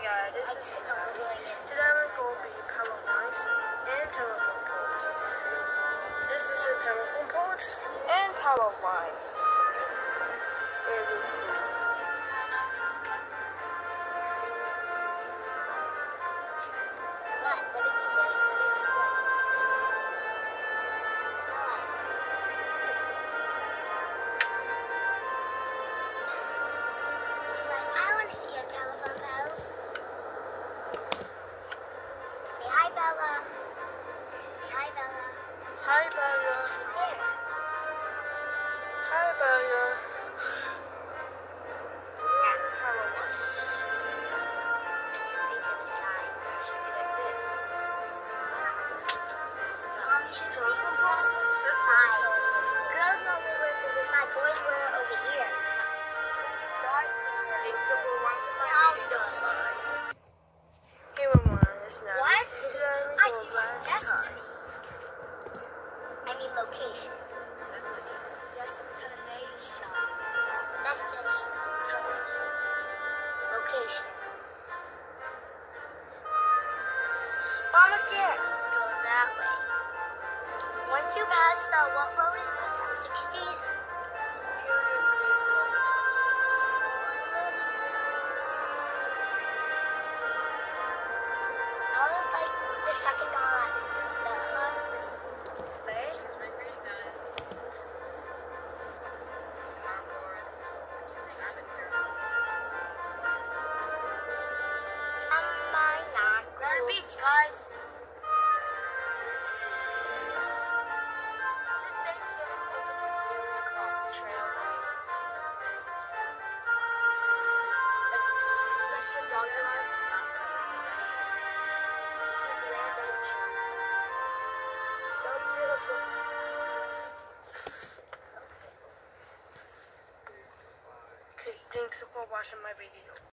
guys, this is today I'm going to be power lines and telephone poles. This is a telephone poles and power lines. Very cool. What? What did you say? What did you say? I want to see a telephone pole. Say hi, Bella. Say hi, Bella. Hi, Bella. Sit there. Hi, Bella. Power one. It should be to the side. It should be like this. You should be to the side. Girls normally wear to the side. Boys wear it over here. No, we don't. Hey, Mama, it's not. What? Today I'm I going see to last destiny. time. I mean location. Destination. Destiny. Location. We're almost there. Go that way. Once you pass the, what road is it? 60s? Superior 3, Global 26. That was like the second on. That was the first. Beach, guys. This is Thanksgiving over the 7 o'clock trail. Let's see a dog alarm. It's a grand entrance. So beautiful. Okay, thanks for watching my video.